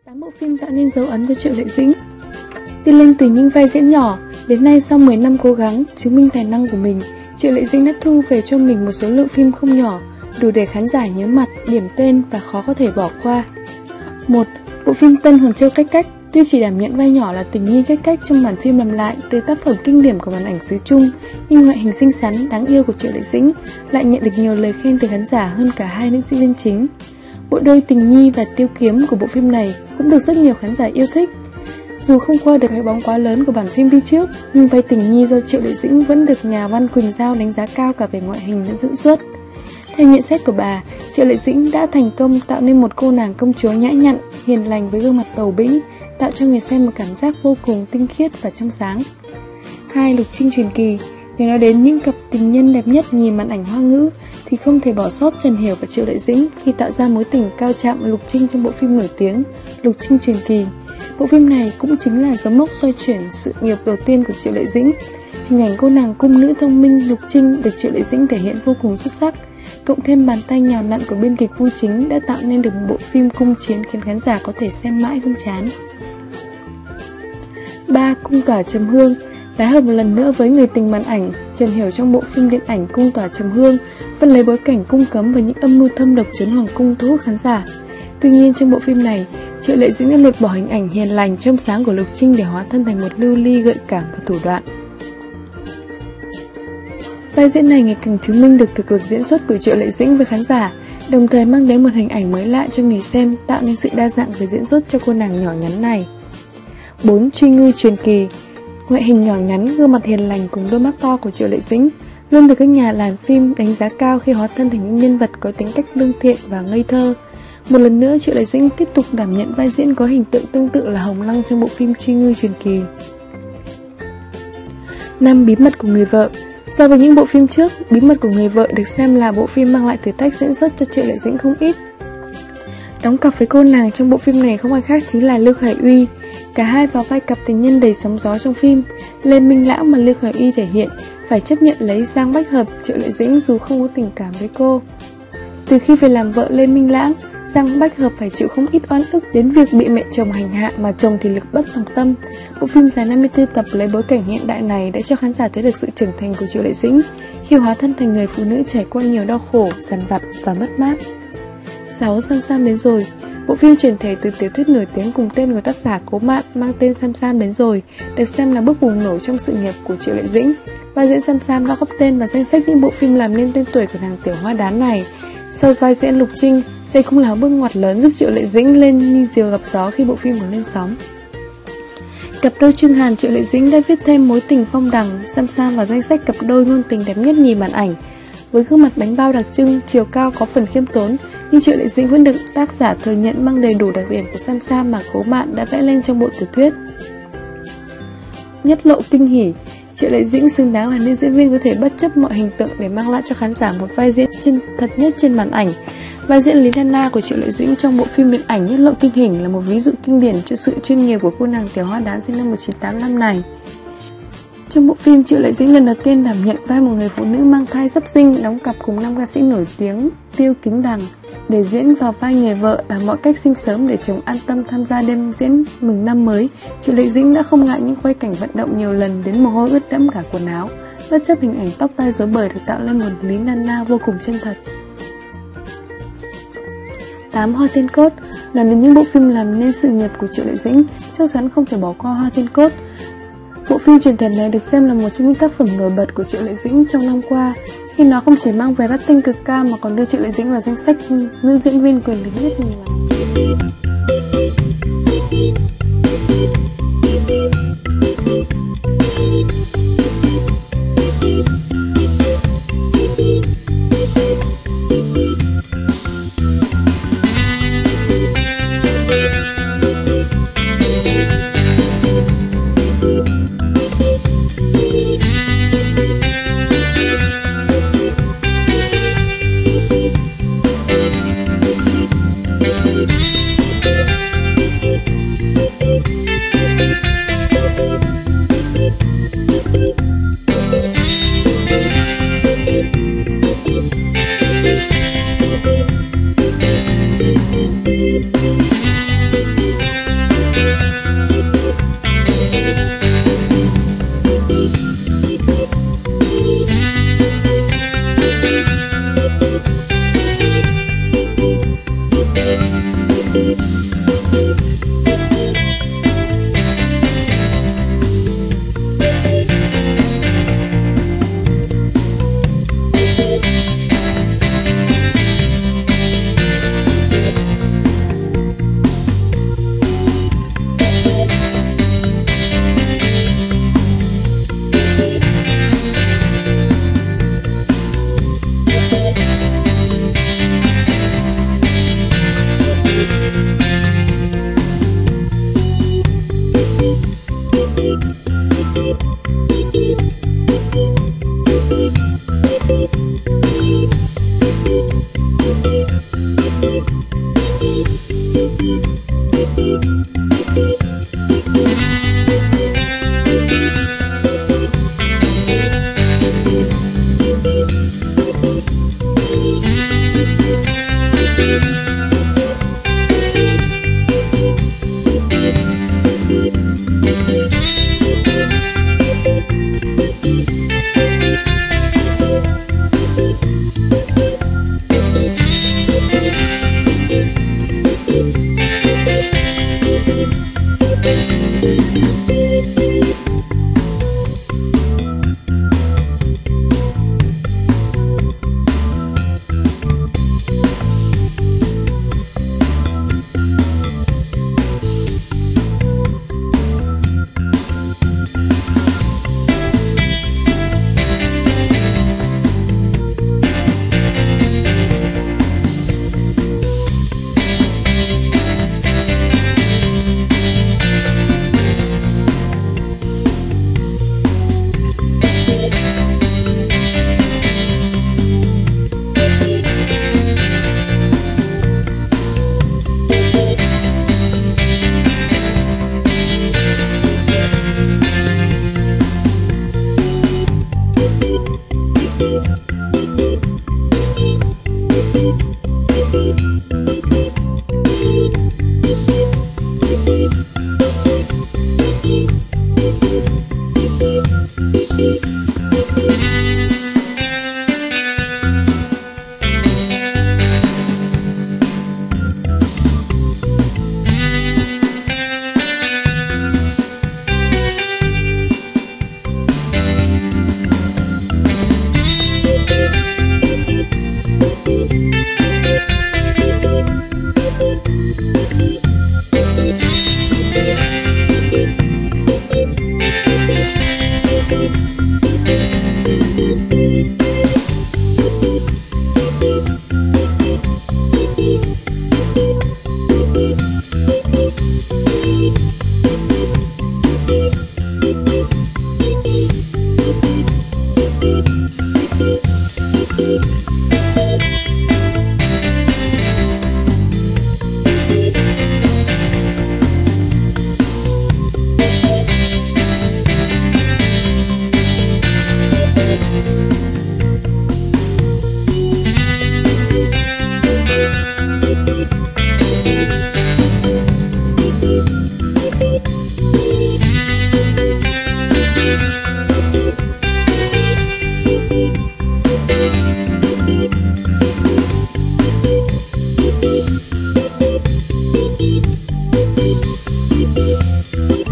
8 bộ phim tạo nên dấu ấn cho Triệu Lệ Dĩnh. Đi lên từ những vai diễn nhỏ, đến nay sau 10 năm cố gắng chứng minh tài năng của mình, Triệu Lệ Dĩnh đã thu về cho mình một số lượng phim không nhỏ, đủ để khán giả nhớ mặt, điểm tên và khó có thể bỏ qua. 1. Bộ phim Tân Hồn Châu Cách Cách. Tuy chỉ đảm nhận vai nhỏ là tình nhi Cách Cách trong bản phim làm lại từ tác phẩm kinh điển của màn ảnh xứ Trung, nhưng ngoại hình xinh xắn, đáng yêu của Triệu Lệ Dĩnh lại nhận được nhiều lời khen từ khán giả hơn cả hai nữ diễn viên chính. Bộ đôi tình nhi và tiêu kiếm của bộ phim này cũng được rất nhiều khán giả yêu thích. Dù không qua được cái bóng quá lớn của bản phim đi trước, nhưng vai tình nhi do Triệu Lệ Dĩnh vẫn được nhà văn Quỳnh Giao đánh giá cao cả về ngoại hình lẫn diễn xuất. Theo nhận xét của bà, Triệu Lệ Dĩnh đã thành công tạo nên một cô nàng công chúa nhã nhặn, hiền lành với gương mặt bầu bĩnh, tạo cho người xem một cảm giác vô cùng tinh khiết và trong sáng. 2. Lục Trinh truyền kỳ. Nếu nói đến những cặp tình nhân đẹp nhất nhì màn ảnh Hoa ngữ, thì không thể bỏ sót Trần Hiểu và Triệu Lệ Dĩnh khi tạo ra mối tình cao chạm Lục Trinh trong bộ phim nổi tiếng Lục Trinh truyền kỳ. Bộ phim này cũng chính là dấu mốc xoay chuyển sự nghiệp đầu tiên của Triệu Lệ Dĩnh. Hình ảnh cô nàng cung nữ thông minh Lục Trinh được Triệu Lệ Dĩnh thể hiện vô cùng xuất sắc, cộng thêm bàn tay nhào nặn của biên kịch Vu Chính đã tạo nên được một bộ phim cung chiến khiến khán giả có thể xem mãi không chán. 3. Cung tỏa trầm hương. Tái hợp một lần nữa với người tình màn ảnh, Trần Hiểu trong bộ phim điện ảnh Cung tỏa trầm hương vẫn lấy bối cảnh cung cấm và những âm mưu thâm độc trốn hoàng cung thu hút khán giả. Tuy nhiên trong bộ phim này, Triệu Lệ Dĩnh đã lột bỏ hình ảnh hiền lành trong sáng của Lục Trinh để hóa thân thành một lưu ly gợi cảm và thủ đoạn. Vai diễn này ngày càng chứng minh được thực lực diễn xuất của Triệu Lệ Dĩnh với khán giả, đồng thời mang đến một hình ảnh mới lạ cho người xem, tạo nên sự đa dạng về diễn xuất cho cô nàng nhỏ nhắn này. 4. Truy ngư truyền kỳ. Ngoại hình nhỏ nhắn, gương mặt hiền lành cùng đôi mắt to của Triệu Lệ Dĩnh luôn được các nhà làm phim đánh giá cao khi hóa thân thành những nhân vật có tính cách lương thiện và ngây thơ. Một lần nữa, Triệu Lệ Dĩnh tiếp tục đảm nhận vai diễn có hình tượng tương tự là Hồng Lăng trong bộ phim Truy ngư truyền kỳ. 5. Bí mật của người vợ. So với những bộ phim trước, Bí mật của người vợ được xem là bộ phim mang lại thử thách diễn xuất cho Triệu Lệ Dĩnh không ít. Đóng cặp với cô nàng trong bộ phim này không ai khác chính là Lưu Khải Uy. Cả hai vào vai cặp tình nhân đầy sóng gió trong phim. Lê Minh Lãng mà Lưu Khải Uy thể hiện phải chấp nhận lấy Giang Bách Hợp, Triệu Lệ Dĩnh dù không có tình cảm với cô. Từ khi về làm vợ Lê Minh Lãng, Giang Bách Hợp phải chịu không ít oan ức đến việc bị mẹ chồng hành hạ mà chồng thì lực bất tòng tâm. Bộ phim dài 54 tập lấy bối cảnh hiện đại này đã cho khán giả thấy được sự trưởng thành của Triệu Lệ Dĩnh khi hóa thân thành người phụ nữ trải qua nhiều đau khổ, dằn vặt và mất mát. 6. Sam Sam đến rồi. Bộ phim chuyển thể từ tiểu thuyết nổi tiếng cùng tên của tác giả Cố Mạn mang tên Sam Sam đến rồi, được xem là bước bùng nổ trong sự nghiệp của Triệu Lệ Dĩnh. Vai diễn Sam Sam đã góp tên vào danh sách những bộ phim làm nên tên tuổi của nàng tiểu hoa đán này. Sau vai diễn Lục Trinh, đây cũng là bước ngoặt lớn giúp Triệu Lệ Dĩnh lên như diều gặp gió khi bộ phim còn lên sóng. Cặp đôi Trương Hàn Triệu Lệ Dĩnh đã viết thêm mối tình phong đằng Sam Sam vào danh sách cặp đôi ngôn tình đẹp nhất nhì màn ảnh. Với gương mặt bánh bao đặc trưng, chiều cao có phần khiêm tốn, nhưng Triệu Lệ Dĩnh vẫn được tác giả thừa nhận mang đầy đủ đặc điểm của Sam Sam mà Cố Mạn đã vẽ lên trong bộ tiểu thuyết. Nhất lộ kinh hỉ. Triệu Lệ Dĩnh xứng đáng là nữ diễn viên có thể bất chấp mọi hình tượng để mang lại cho khán giả một vai diễn chân thật nhất trên màn ảnh. Vai diễn Lý Nana của Triệu Lệ Dĩnh trong bộ phim điện ảnh Nhất lộ kinh hỉ là một ví dụ kinh điển cho sự chuyên nghiệp của cô nàng tiểu hoa đán sinh năm 1985 này. Trong bộ phim, Triệu Lệ Dĩnh lần đầu tiên đảm nhận vai một người phụ nữ mang thai sắp sinh, đóng cặp cùng 5 ca sĩ nổi tiếng Tiêu Kính Đằng. Để diễn vào vai người vợ làm mọi cách sinh sớm để chồng an tâm tham gia đêm diễn mừng năm mới, Triệu Lệ Dĩnh đã không ngại những quay cảnh vận động nhiều lần đến mồ hôi ướt đẫm cả quần áo, bất chấp hình ảnh tóc tai rối bời được tạo lên một Lý Nana vô cùng chân thật. 8. Hoa Thiên Cốt. Nói đến những bộ phim làm nên sự nghiệp của Triệu Lệ Dĩnh, chắc chắn không thể bỏ qua Hoa Thiên Cốt. Bộ phim truyền thể này được xem là một trong những tác phẩm nổi bật của Triệu Lệ Dĩnh trong năm qua, khi nó không chỉ mang về rating cực cao mà còn đưa Triệu Lệ Dĩnh vào danh sách nữ diễn viên quyền lực nhất nhì màn ảnh.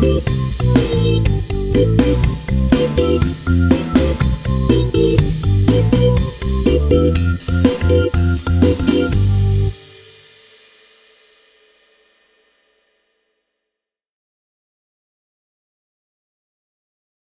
Thank you.